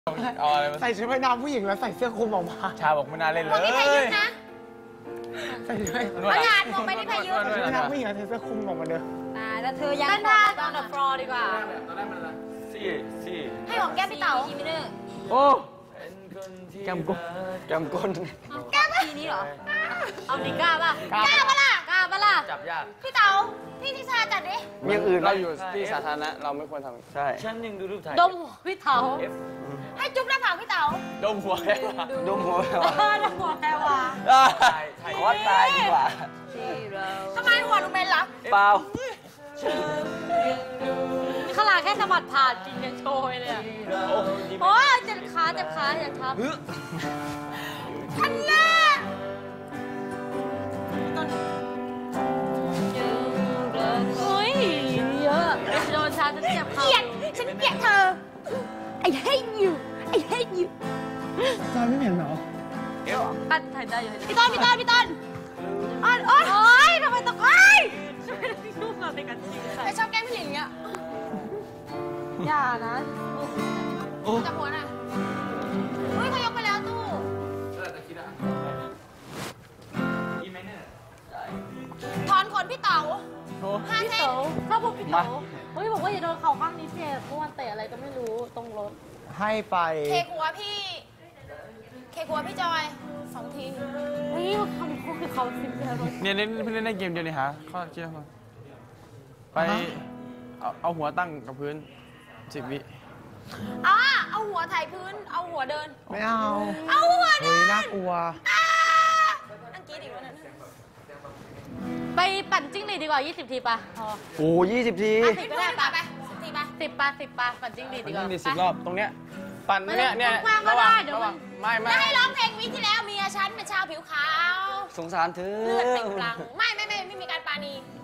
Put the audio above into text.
ใส่ชุดว่ายน้ำผู้หญิงแล้วใส่เสื้อคลุมออกมาชาบอกไม่น่าเล่นเลยไม่พายุนะใส่ชุดว่ายประกาศบอกไม่ได้พายุน้ำผู้หญิงแล้วใส่เสื้อคลุมออกมาเด้อแล้วเธอยังตอนเดอะฟลอร์ดีกว่าสี่ให้ของแก้มพี่เต๋าทีนึงโอ้แกมก้นแก้มทีนี้เหรอเอาดิกล้าป่ะกล้าป่ะล่ะจับยากพี่เต๋าพี่ทิชาจัดดิอย่างอื่นเราอยู่ที่สาธารณะเราไม่ควรทำใช่ฉันยังดูรูปถ่ายดมพี่เต๋าให้จุ๊บหน้าผากพี่เต๋าดมหัวแค่ว่าดมหัวแค่ว่าดมหัวแค่ว่าขอตายดีกว่าทำไมหัวหนูเป็นล่ะเปล่าขนาดแค่สะบัดผ่านกินยังโชยเลยอ่ะโอ้ยเจ็บขาอย่าทับทันล่ะเฮ้ยเยอะโดนชาจะเจ็บขาฉันเกลียดเธอไอ้ให้อยู่จอยไม่เห็นเหรอปั้นถ่ายได้อยู่พี่ต้นโอ๊ยทำไมต้องไอ้ยุ่งอะไรกันจริงใครชอบแกล้งพี่หลินเงี้ยอย่านะจับหัวน่ะเฮ้ยเขายกไปแล้วตู้ถอนขนพี่เต๋า5 เส้นถ้าพวกพี่เต๋าเฮ้ยบอกว่าอย่าโดนเข่าข้างนี้เสียเมื่อวันเตะอะไรก็ไม่รู้ตรงรถให้ไปเคหัวพี่จอย2 ทีเฮ้ยทำคู่กับเขาสิบแล้วเนี่ยเพิ่งเล่นในเกมเดียวนี่ฮะข้อคิดว่าไปเอาหัวตั้งกับพื้น10 วิเอาหัวถ่ายพื้นเอาหัวเดินไม่เอาหัวเดินน่ากลัวนั่งกี้ดิวนั่นไปปั่นจิ้งหรีดดีกว่า20 ทีป่ะโอ้20 ที 10ก็ได้ป่ะไป10 ทีป่ะ10 ป่ะปั่นจิ้งหรีดดีกว่า 10 รอบตรงเนี้ยปั่นเนี่ยระวังเดี๋ยวไม่ให้ร้องเพลงวิที่แล้วเมียฉันเป็นชาวผิวขาวสงสารเธอเลือดเป็นกลางไม่มีการปาณี